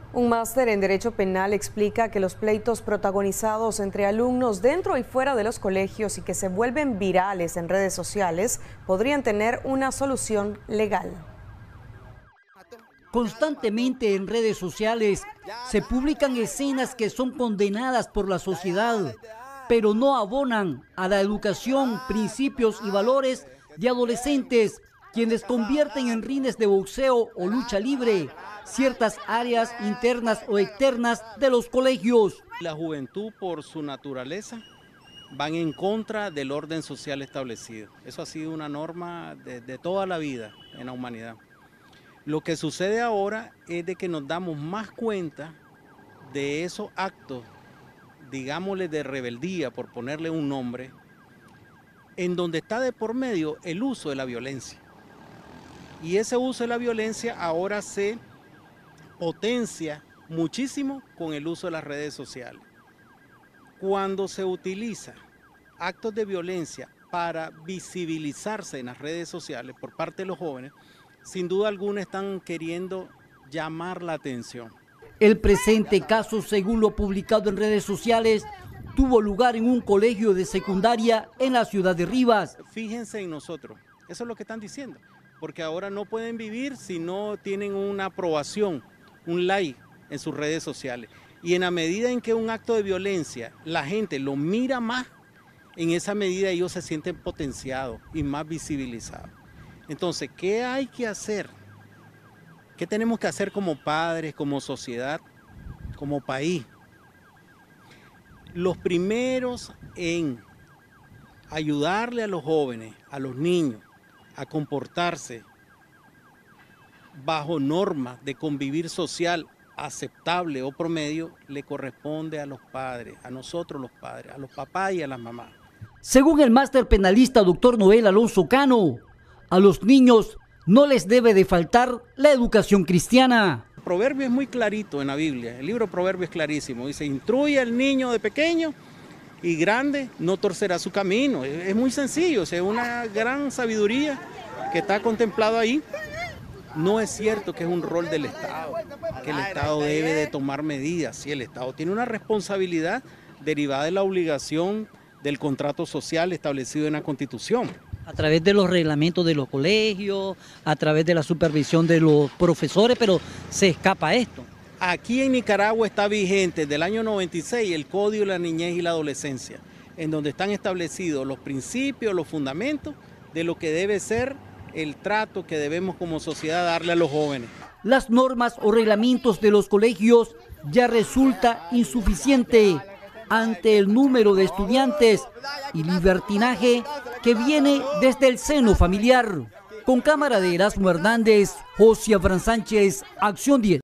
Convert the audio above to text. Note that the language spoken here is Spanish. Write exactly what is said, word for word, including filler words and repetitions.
Un máster en Derecho Penal explica que los pleitos protagonizados entre alumnos dentro y fuera de los colegios y que se vuelven virales en redes sociales podrían tener una solución legal. Constantemente en redes sociales se publican escenas que son condenadas por la sociedad, pero no abonan a la educación, principios y valores de adolescentes, quienes convierten en rines de boxeo o lucha libre ciertas áreas internas o externas de los colegios. La juventud, por su naturaleza, van en contra del orden social establecido. Eso ha sido una norma de, de toda la vida en la humanidad. Lo que sucede ahora es de que nos damos más cuenta de esos actos, digámosle de rebeldía, por ponerle un nombre, en donde está de por medio el uso de la violencia. Y ese uso de la violencia ahora se potencia muchísimo con el uso de las redes sociales. Cuando se utiliza actos de violencia para visibilizarse en las redes sociales por parte de los jóvenes, sin duda alguna están queriendo llamar la atención. El presente caso, según lo publicado en redes sociales, tuvo lugar en un colegio de secundaria en la ciudad de Rivas. Fíjense en nosotros, eso es lo que están diciendo, porque ahora no pueden vivir si no tienen una aprobación, un like en sus redes sociales. Y en la medida en que un acto de violencia la gente lo mira más, en esa medida ellos se sienten potenciados y más visibilizados. Entonces, ¿qué hay que hacer? ¿Qué tenemos que hacer como padres, como sociedad, como país? Los primeros en ayudarle a los jóvenes, a los niños, a comportarse bajo normas de convivir social aceptable o promedio, le corresponde a los padres, a nosotros los padres, a los papás y a las mamás. Según el máster penalista doctor Noel Alonso Cano, a los niños no les debe de faltar la educación cristiana. El proverbio es muy clarito en la Biblia, el libro de Proverbios es clarísimo, dice, instruye al niño de pequeño y grande no torcerá su camino. Es muy sencillo, es una gran sabiduría que está contemplado ahí. No es cierto que es un rol del Estado, que el Estado debe de tomar medidas. Sí, el Estado tiene una responsabilidad derivada de la obligación del contrato social establecido en la Constitución. A través de los reglamentos de los colegios, a través de la supervisión de los profesores, pero se escapa esto. Aquí en Nicaragua está vigente desde el año noventa y seis el Código de la Niñez y la Adolescencia, en donde están establecidos los principios, los fundamentos de lo que debe ser el trato que debemos como sociedad darle a los jóvenes. Las normas o reglamentos de los colegios ya resulta insuficiente ante el número de estudiantes y libertinaje que viene desde el seno familiar. Con cámara de Erasmo Hernández, José Abraham Sánchez, Acción diez.